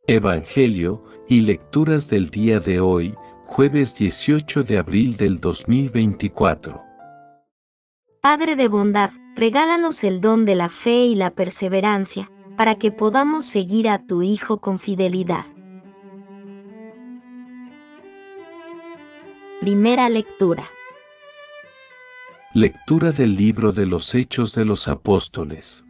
Evangelio y lecturas del día de hoy, jueves 18 de abril del 2024. Padre de bondad, regálanos el don de la fe y la perseverancia, para que podamos seguir a tu Hijo con fidelidad. Primera lectura. Lectura del libro de los Hechos de los Apóstoles.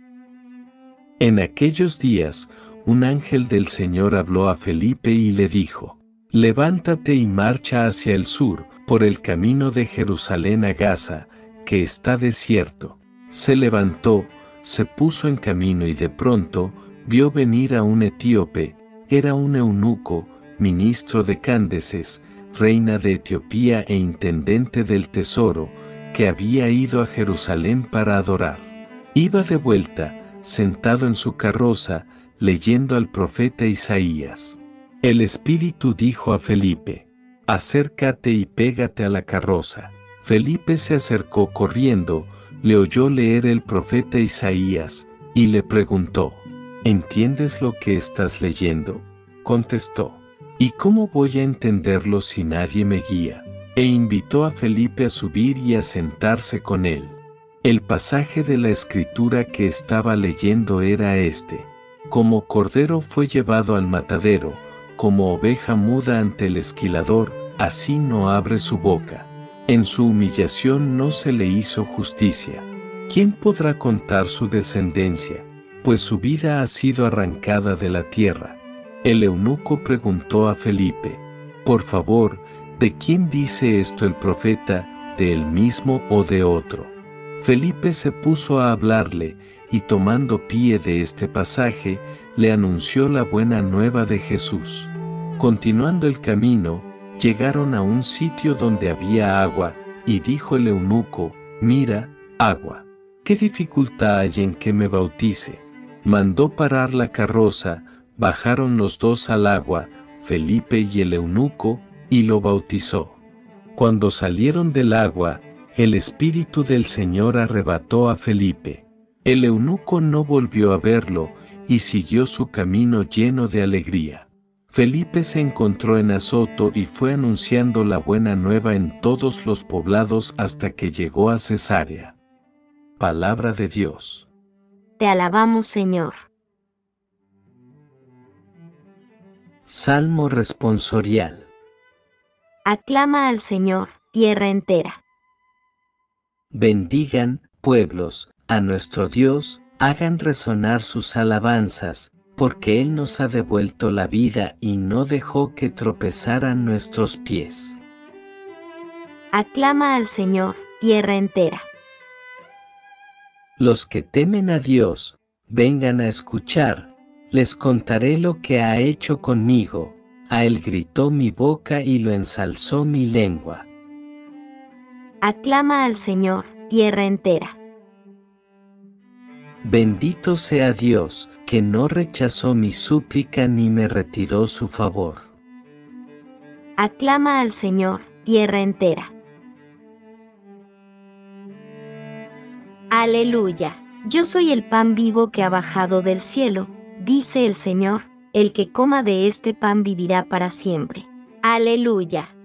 En aquellos días, un ángel del Señor habló a Felipe y le dijo: Levántate y marcha hacia el sur, por el camino de Jerusalén a Gaza, que está desierto. Se levantó, se puso en camino y de pronto vio venir a un etíope. Era un eunuco, ministro de Cándace, reina de Etiopía e intendente del tesoro, que había ido a Jerusalén para adorar. Iba de vuelta, sentado en su carroza, leyendo al profeta Isaías. El Espíritu dijo a Felipe: acércate y pégate a la carroza. Felipe se acercó corriendo, le oyó leer el profeta Isaías, y le preguntó: ¿entiendes lo que estás leyendo? Contestó: ¿y cómo voy a entenderlo si nadie me guía? E invitó a Felipe a subir y a sentarse con él. El pasaje de la escritura que estaba leyendo era este: como cordero fue llevado al matadero, como oveja muda ante el esquilador, así no abre su boca. En su humillación no se le hizo justicia. ¿Quién podrá contar su descendencia? Pues su vida ha sido arrancada de la tierra. El eunuco preguntó a Felipe: por favor, ¿de quién dice esto el profeta? ¿De él mismo o de otro? Felipe se puso a hablarle, y tomando pie de este pasaje, le anunció la buena nueva de Jesús. Continuando el camino, llegaron a un sitio donde había agua, y dijo el eunuco: mira, agua. ¿Qué dificultad hay en que me bautice? Mandó parar la carroza, bajaron los dos al agua, Felipe y el eunuco, y lo bautizó. Cuando salieron del agua, el Espíritu del Señor arrebató a Felipe. El eunuco no volvió a verlo, y siguió su camino lleno de alegría. Felipe se encontró en Azoto y fue anunciando la buena nueva en todos los poblados hasta que llegó a Cesarea. Palabra de Dios. Te alabamos, Señor. Salmo responsorial. Aclama al Señor, tierra entera. Bendigan, pueblos, a nuestro Dios, hagan resonar sus alabanzas, porque Él nos ha devuelto la vida y no dejó que tropezaran nuestros pies. Aclama al Señor, tierra entera. Los que temen a Dios, vengan a escuchar, les contaré lo que ha hecho conmigo, a Él gritó mi boca y lo ensalzó mi lengua. Aclama al Señor, tierra entera. Bendito sea Dios, que no rechazó mi súplica ni me retiró su favor. Aclama al Señor, tierra entera. Aleluya. Yo soy el pan vivo que ha bajado del cielo, dice el Señor, el que coma de este pan vivirá para siempre. Aleluya.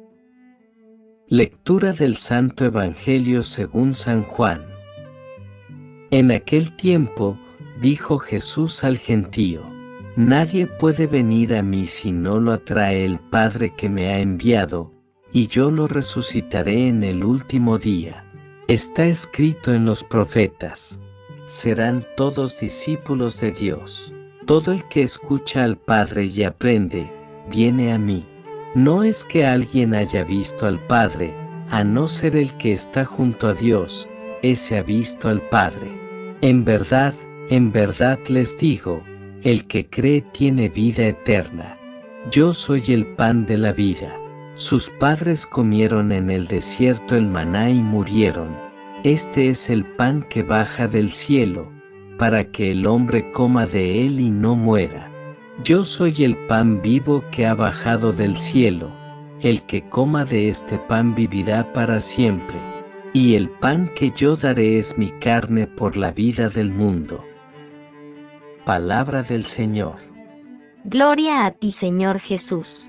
Lectura del Santo Evangelio según San Juan. En aquel tiempo, dijo Jesús al gentío: nadie puede venir a mí si no lo atrae el Padre que me ha enviado, y yo lo resucitaré en el último día. Está escrito en los profetas: serán todos discípulos de Dios. Todo el que escucha al Padre y aprende, viene a mí. No es que alguien haya visto al Padre, a no ser el que está junto a Dios, ese ha visto al Padre. En verdad les digo, el que cree tiene vida eterna. Yo soy el pan de la vida. Sus padres comieron en el desierto el maná y murieron. Este es el pan que baja del cielo, para que el hombre coma de él y no muera. Yo soy el pan vivo que ha bajado del cielo. El que coma de este pan vivirá para siempre. Y el pan que yo daré es mi carne por la vida del mundo. Palabra del Señor. Gloria a ti, Señor Jesús.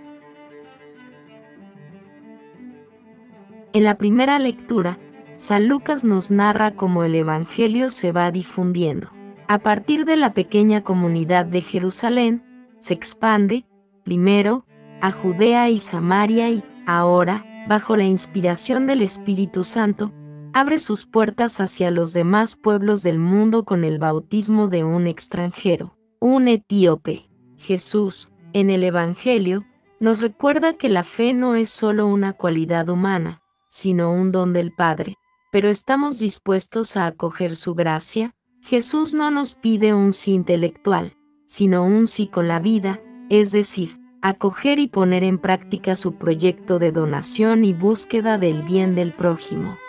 En la primera lectura, San Lucas nos narra cómo el Evangelio se va difundiendo. A partir de la pequeña comunidad de Jerusalén, se expande, primero, a Judea y Samaria y, ahora, bajo la inspiración del Espíritu Santo, abre sus puertas hacia los demás pueblos del mundo con el bautismo de un extranjero, un etíope. Jesús, en el Evangelio, nos recuerda que la fe no es solo una cualidad humana, sino un don del Padre. Pero ¿estamos dispuestos a acoger su gracia? Jesús no nos pide un sí intelectual, sino un sí con la vida, es decir, acoger y poner en práctica su proyecto de donación y búsqueda del bien del prójimo.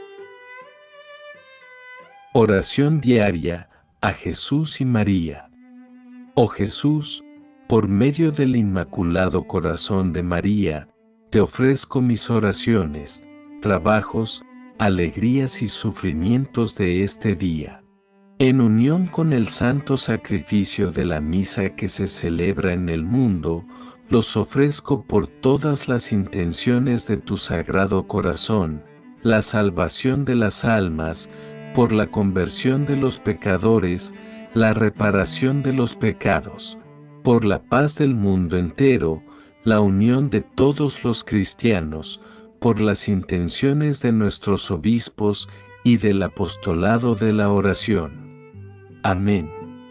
Oración diaria a Jesús y María. Oh Jesús, por medio del Inmaculado Corazón de María, te ofrezco mis oraciones, trabajos, alegrías y sufrimientos de este día. En unión con el santo sacrificio de la misa que se celebra en el mundo, los ofrezco por todas las intenciones de tu Sagrado Corazón, la salvación de las almas, por la conversión de los pecadores, la reparación de los pecados, por la paz del mundo entero, la unión de todos los cristianos, por las intenciones de nuestros obispos y del apostolado de la oración. Amén.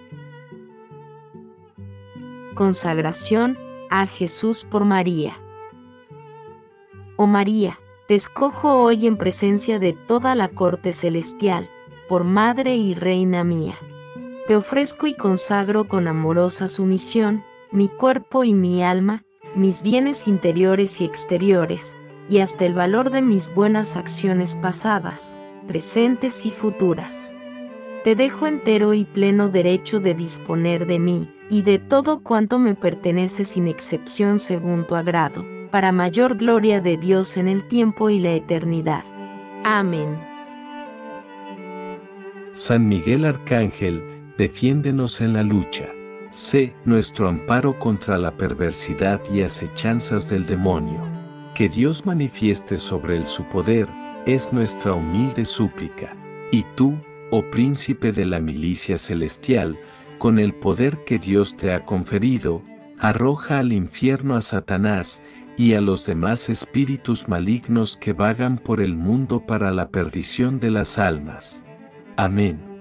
Consagración a Jesús por María. Oh María, te escojo hoy en presencia de toda la corte celestial, por Madre y Reina mía. Te ofrezco y consagro con amorosa sumisión, mi cuerpo y mi alma, mis bienes interiores y exteriores, y hasta el valor de mis buenas acciones pasadas, presentes y futuras. Te dejo entero y pleno derecho de disponer de mí, y de todo cuanto me pertenece sin excepción según tu agrado, para mayor gloria de Dios en el tiempo y la eternidad. Amén. San Miguel Arcángel, defiéndenos en la lucha. Sé nuestro amparo contra la perversidad y acechanzas del demonio. Que Dios manifieste sobre él su poder, es nuestra humilde súplica. Y tú, oh príncipe de la milicia celestial, con el poder que Dios te ha conferido, arroja al infierno a Satanás y a los demás espíritus malignos que vagan por el mundo para la perdición de las almas. Amén.